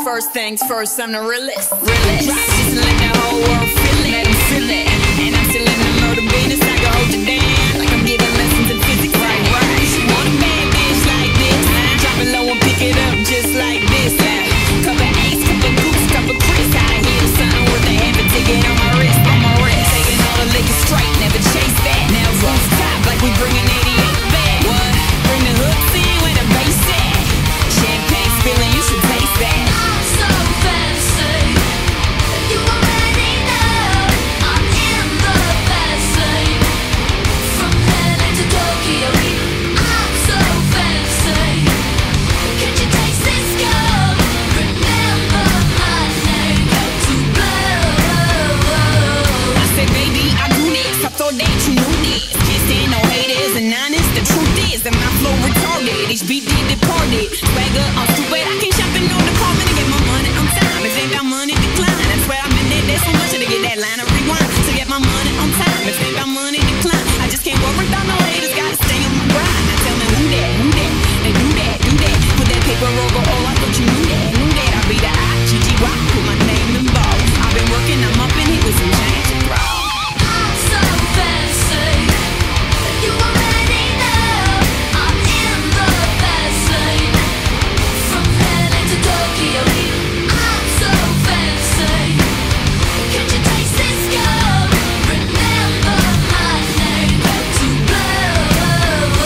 First things first, I'm the realest. Realest. Just let the whole world feel it. Let them feel it. And I'm still in the murder business. I can hold you down like I'm giving lessons in physics. Right, right. Want a bad bitch like this? Drop it low and pick it up just like this. Couple A's, couple Goose, couple Chris. I hear something with a half a ticket on my wrist. On my wrist. Taking all the liquor straight, never chase that. Now rooftop like we bringing 88 back. What? Bring the hooks in with the bass at. Champagne spilling, you should taste that. I'm so fancy, you already know. I'm in the fast lane, from LA to Tokyo. I'm so fancy, can't you taste this gum? Remember my name, got to blow. I said, baby, I do this. I thought that you knew this. Can't stand no haters and honest. The truth is that my flow retarded. HBD departed. Swagger, I'm stupid. I can't shop in no department to get my money on time. If ain't got money, decline. I swear I've been there so much to get that line of rewind. To get my money on time. If ain't got money, decline. I just can't worry about no haters. Gotta stay on my grind. Now tell me who that, who that? They do that, do that. Put that paper over. Oh, I thought you knew that, knew that. I'll be the I-G-G-Y. Put my name in ball. I've been working, I'm up in here with some change to throw. I'm so fancy, you already know. I'm in the fast lane, from LA to Tokyo. I'm so fancy, can't you taste this gum? Remember my name, got to blow.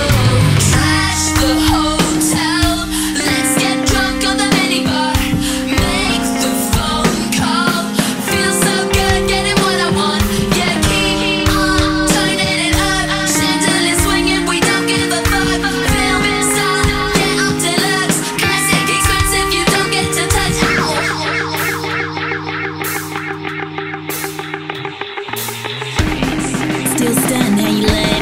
Trash the hotel, let's get drunk on the minibar. Make the phone call, feel so good getting what I want. Yeah, keep on turning it up, chandelier swinging, we don't give a fuck. Film style, yeah, I'm deluxe, classic expensive, you don't get to touch. Still stunned how you lay.